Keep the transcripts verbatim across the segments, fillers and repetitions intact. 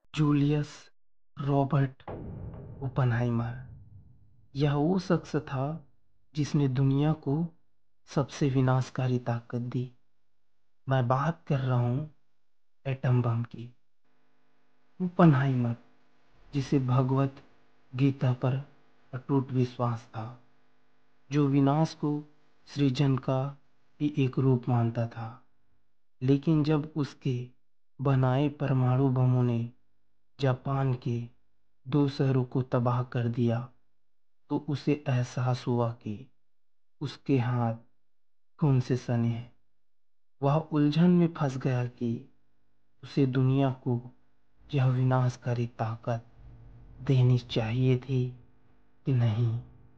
Julius Robert Oppenheimer. यह वो शख्स था जिसने दुनिया को सबसे विनाशकारी ताकत दी। मैं बात कर रहा हूँ एटम बम की। ओपनहाइमर, जिसे भगवत गीता पर अटूट विश्वास था, जो विनाश को सृजन का ही एक रूप मानता था, लेकिन जब उसके बनाए परमाणु बमों ने जापान के दो शहरों को तबाह कर दिया, तो उसे एहसास हुआ कि उसके हाथ खून से सने हैं। वह उलझन में फंस गया कि उसे दुनिया को यह विनाशकारी ताकत देनी चाहिए थी कि नहीं।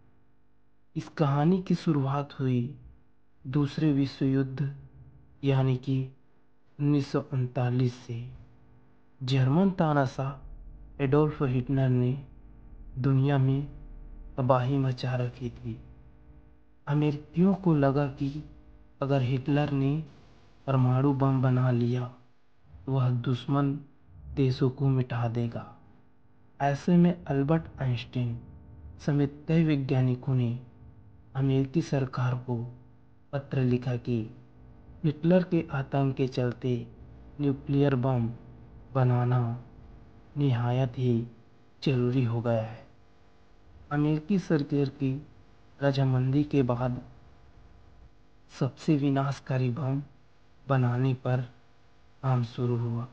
इस कहानी की शुरुआत हुई दूसरे विश्व युद्ध यानी कि उन्नीस सौ उनतालीस से। जर्मन तानाशाह एडोल्फ हिटलर ने दुनिया में तबाही मचा रखी थी। अमेरिकियों को लगा कि अगर हिटलर ने परमाणु बम बना लिया तो वह दुश्मन देशों को मिटा देगा। ऐसे में अल्बर्ट आइंस्टीन समेत कई वैज्ञानिकों ने अमेरिकी सरकार को पत्र लिखा कि हिटलर के आतंक के चलते न्यूक्लियर बम बनाना निहायत ही जरूरी हो गया है। अमेरिकी सरकार की रजामंदी के बाद सबसे विनाशकारी बम बनाने पर काम शुरू हुआ।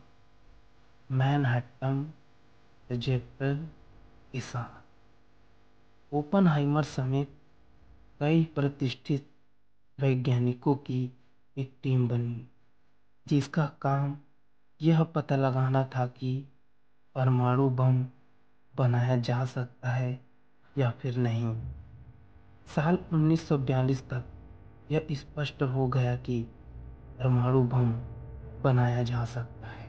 मैनहट्टन प्रोजेक्ट के साथ ओपनहाइमर समेत कई प्रतिष्ठित वैज्ञानिकों की एक टीम बनी, जिसका काम यह पता लगाना था कि परमाणु बम बनाया जा सकता है या फिर नहीं। साल उन्नीस सौ बयालीस तक यह स्पष्ट हो गया कि परमाणु बम बनाया जा सकता है।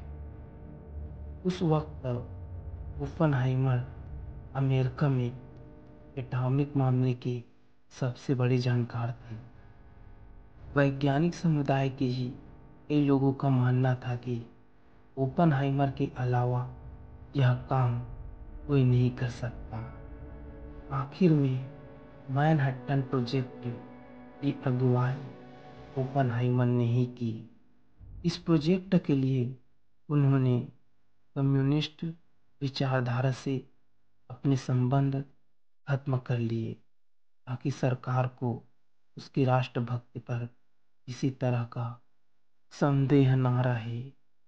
उस वक्त तक ओपनहाइमर अमेरिका में एटॉमिक मामले के सबसे बड़े जानकार थे। वैज्ञानिक समुदाय के ही कई लोगों का मानना था कि ओपनहाइमर के अलावा यह काम कोई नहीं कर सकता। आखिर में मैनहट्टन प्रोजेक्ट की अगुवाई ओपनहाइमर ने ही की। इस प्रोजेक्ट के लिए उन्होंने कम्युनिस्ट विचारधारा से अपने संबंध खत्म कर लिए, ताकि सरकार को उसकी राष्ट्रभक्ति पर किसी तरह का संदेह न रहे।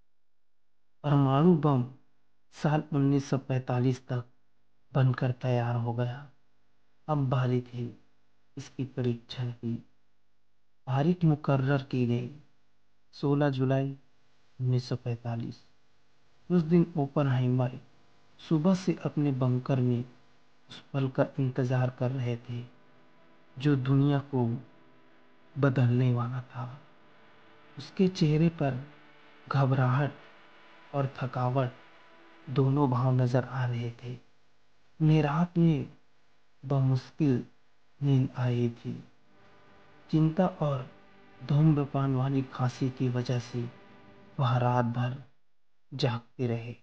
परमाणु बम साल उन्नीस सौ पैंतालीस तक बनकर तैयार हो गया। अब बारी थी इसकी परीक्षण की। तारीख मुकर्रर की गई सोलह जुलाई उन्नीस सौ पैंतालीस। उस दिन ओपनहाइमर सुबह से अपने बंकर में उस पल का इंतजार कर रहे थे जो दुनिया को बदलने वाला था। उसके चेहरे पर घबराहट और थकावट दोनों भाव नजर आ रहे थे। उन्हें रात में बमुश्किल नींद आई थी। चिंता और धूम्रपान वाली खांसी की वजह से वह रात भर जागते रहे।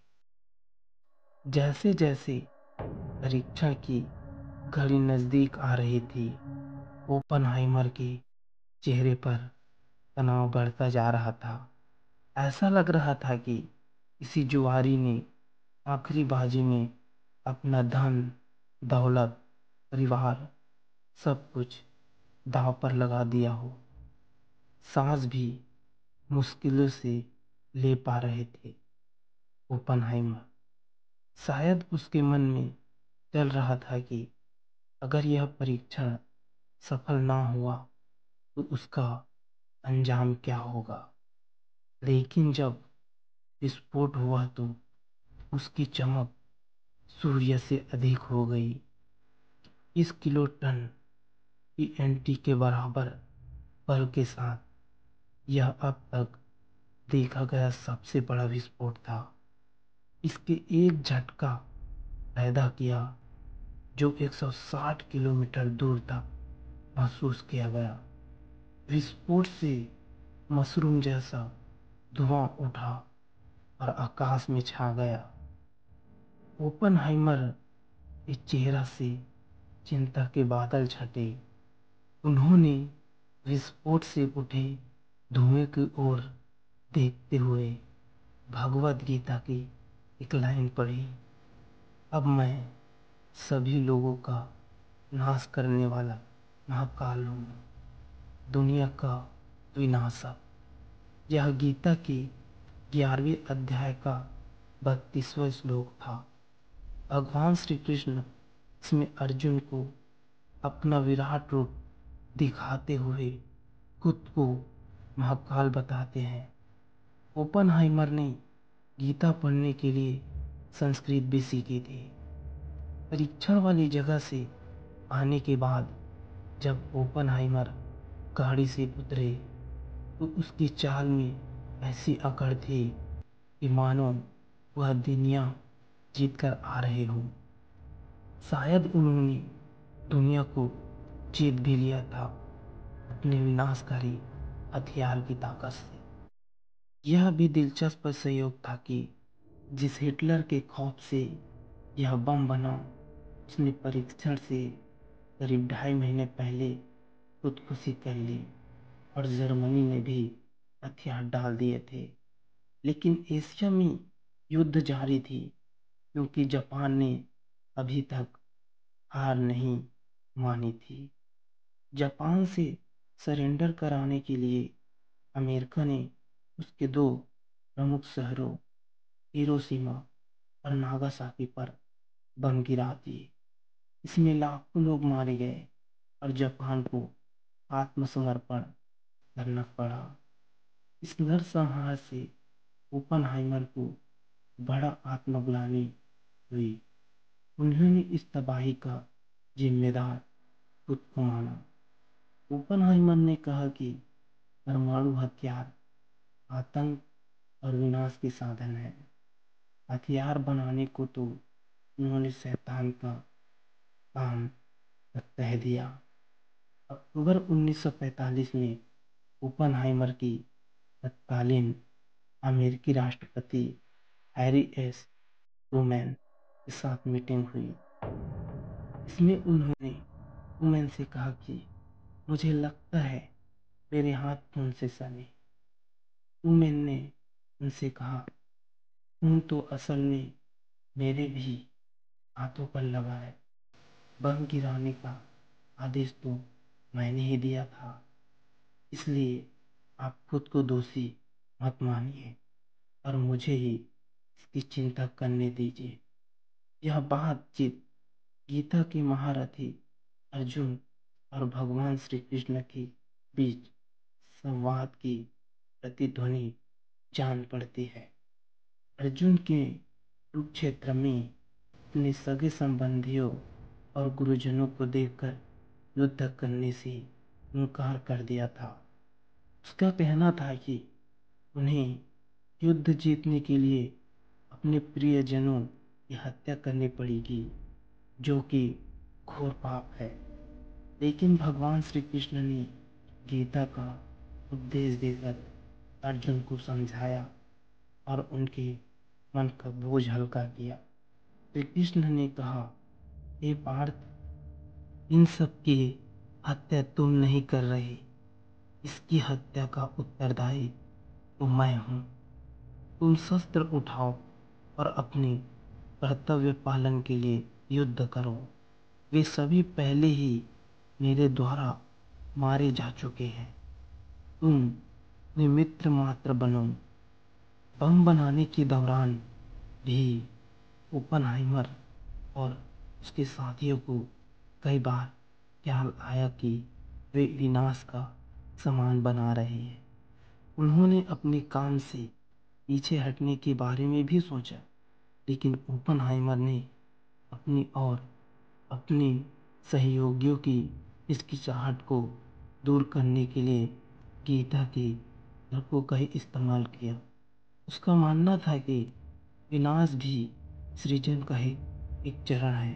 जैसे जैसे परीक्षण की घड़ी नजदीक आ रही थी, ओपनहाइमर के चेहरे पर तनाव बढ़ता जा रहा था। ऐसा लग रहा था कि किसी जुआरी ने आखिरी बाजी में अपना धन, दौलत, परिवार, सब कुछ दांव पर लगा दिया हो। सांस भी मुश्किलों से ले पा रहे थे ओपनहाइमर। शायद उसके मन में चल रहा था कि अगर यह परीक्षण सफल ना हुआ तो उसका अंजाम क्या होगा। लेकिन जब विस्फोट हुआ तो उसकी चमक सूर्य से अधिक हो गई। इस किलोटन टी के बराबर बल के साथ यह अब तक देखा गया सबसे बड़ा विस्फोट था। इसके एक झटका पैदा किया जो एक सौ साठ किलोमीटर दूर तक महसूस किया गया। विस्फोट से मशरूम जैसा धुआं उठा और आकाश में छा गया। ओपनहाइमर के चेहरा से चिंता के बादल छटे। उन्होंने विस्फोट से उठे धुएं की ओर देखते हुए भगवत गीता की एक लाइन पढ़ी, अब मैं सभी लोगों का नाश करने वाला महाकाल हूँ, दुनिया का विनाशक। यह गीता के ग्यारहवें अध्याय का बत्तीसवां श्लोक था। भगवान श्री कृष्ण इसमें अर्जुन को अपना विराट रूप दिखाते हुए खुद को महाकाल बताते हैं। ओपनहाइमर ने गीता पढ़ने के लिए संस्कृत भी सीखी थी। परीक्षण वाली जगह से आने के बाद जब ओपनहाइमर गाड़ी से उतरे तो उसकी चाल में ऐसी अकड़ थी कि मानो वह दुनिया जीत कर आ रहे हो। शायद उन्होंने दुनिया को जीत भी लिया था अपने विनाशकारी हथियार की ताकत से। यह भी दिलचस्प संयोग था कि जिस हिटलर के खौफ से यह बम बना, उसने परीक्षण से करीब ढाई महीने पहले खुदकुशी कर ली और जर्मनी ने भी हथियार डाल दिए थे। लेकिन एशिया में युद्ध जारी थी क्योंकि जापान ने अभी तक हार नहीं मानी थी। जापान से सरेंडर कराने के लिए अमेरिका ने उसके दो प्रमुख शहरों हिरोशिमा और नागासाकी पर बम गिरा दिए। इसमें लाखों लोग मारे गए और जापान को आत्मसमर्पण करना पड़ा। इस नरसंहार से ओपनहाइमर को बड़ा आत्मग्लानि हुई। उन्होंने इस तबाही का जिम्मेदार खुद को माना। ओपनहाइमर ने कहा कि परमाणु हथियार आतंक और विनाश के साधन है। हथियार बनाने को तो उन्होंने शैतान का काम कह दिया। अक्टूबर उन्नीस सौ पैंतालीस में ओपनहाइमर की तत्कालीन अमेरिकी राष्ट्रपति हैरी एस ट्रूमैन के साथ मीटिंग हुई। इसमें उन्होंने ट्रूमैन से कहा कि मुझे लगता है मेरे हाथ खून से सने। ट्रूमैन ने उनसे कहा, खून तो असल में मेरे भी हाथों पर लगा है। बम गिराने का आदेश तो मैंने ही दिया था, इसलिए आप खुद को दोषी मत मानिए और मुझे ही इसकी चिंता करने दीजिए। यह बातचीत गीता के महारथी अर्जुन और भगवान श्री कृष्ण के बीच संवाद की प्रतिध्वनि जान पड़ती है। अर्जुन के कुरुक्षेत्र में अपने सगे संबंधियों और गुरुजनों को देखकर युद्ध करने से इनकार कर दिया था। उसका कहना था कि उन्हें युद्ध जीतने के लिए अपने प्रियजनों की हत्या करनी पड़ेगी, जो कि घोर पाप है। लेकिन भगवान श्री कृष्ण ने गीता का उपदेश देकर अर्जुन को समझाया और उनके मन का बोझ हल्का किया। श्री कृष्ण ने कहा, हे पार्थ, इन सब की हत्या तुम नहीं कर रहे, इसकी हत्या का उत्तरदायी तो मैं हूँ। तुम शस्त्र उठाओ और अपने कर्तव्य पालन के लिए युद्ध करो। वे सभी पहले ही मेरे द्वारा मारे जा चुके हैं। तुम निमित्त मात्र बनो। बम बनाने के दौरान भी ओपनहाइमर और उसके साथियों को कई बार ख्याल आया कि वे विनाश का सामान बना रहे हैं। उन्होंने अपने काम से पीछे हटने के बारे में भी सोचा, लेकिन ओपनहाइमर ने अपनी और अपने सहयोगियों की हिचकिचाहट को दूर करने के लिए गीता के तर्कों का ही इस्तेमाल किया। उसका मानना था कि विनाश भी सृजन का ही एक चरण है,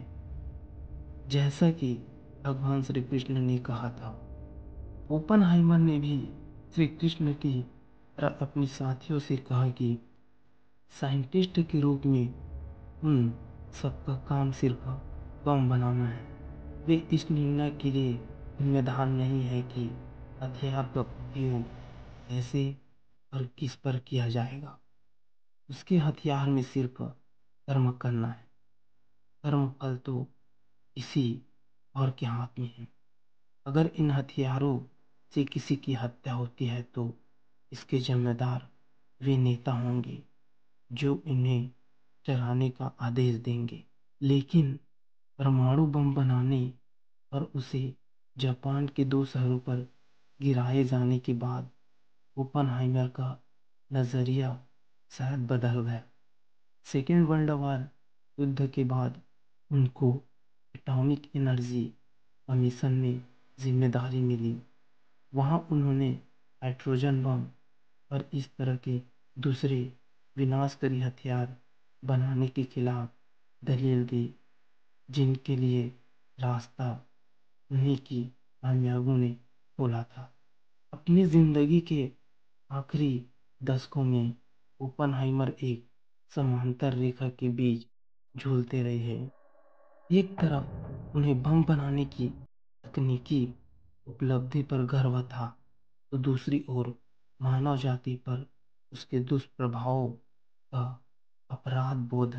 जैसा कि भगवान श्री कृष्ण ने कहा था। ओपनहाइमर ने भी श्री कृष्ण की तरह अपने साथियों से कहा कि साइंटिस्ट के रूप में उन सबका काम सिर्फ बम बनाना है। वे इस निर्णय के लिए जिम्मेदार नहीं है कि हथियार का उपयोग कैसे और किस पर किया जाएगा। उसके हथियार में सिर्फ कर्म करना है। कर्म फल तो इसी और के हाथ में है। अगर इन हथियारों से किसी की हत्या होती है तो इसके जिम्मेदार वे नेता होंगे जो इन्हें चलाने का आदेश देंगे। लेकिन परमाणु बम बनाने और उसे जापान के दो शहरों पर गिराए जाने के बाद ओपनहाइमर का नज़रिया शायद बदल गया। सेकेंड वर्ल्ड वॉर युद्ध के बाद उनको एटॉमिक एनर्जी कमीशन में जिम्मेदारी मिली। वहाँ उन्होंने हाइड्रोजन बम और इस तरह के दूसरे विनाशकारी हथियार बनाने के खिलाफ दलील दी, जिनके लिए रास्ता उन्हीं की कामयाबियों ने खोला था। अपनी जिंदगी के आखिरी दशकों में ओपनहाइमर एक समांतर रेखा के बीच झूलते रहे हैं। एक तरफ उन्हें बम बनाने की तकनीकी उपलब्धि पर गर्व था, तो दूसरी ओर मानव जाति पर उसके दुष्प्रभावों का अपराध बोध।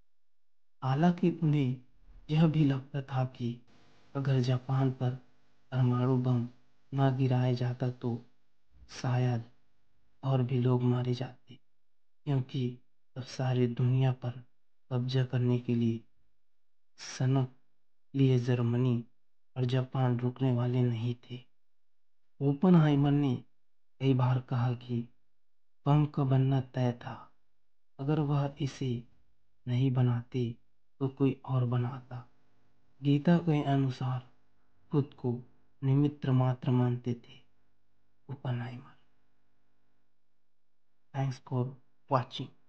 हालांकि उन्हें यह भी लगता था कि अगर जापान पर परमाणु बम न गिराया जाता तो शायद और भी लोग मारे जाते, क्योंकि अब सारी दुनिया पर कब्जा करने के लिए सनक लिए जर्मनी और जापान रुकने वाले नहीं थे। ओपनहाइमर ने कई बार कहा कि बम का बनना तय था। अगर वह इसे नहीं बनाते तो कोई और बनाता। गीता के अनुसार खुद को निमित्त मात्र मानते थे ओपनहाइमर। Thanks for watching.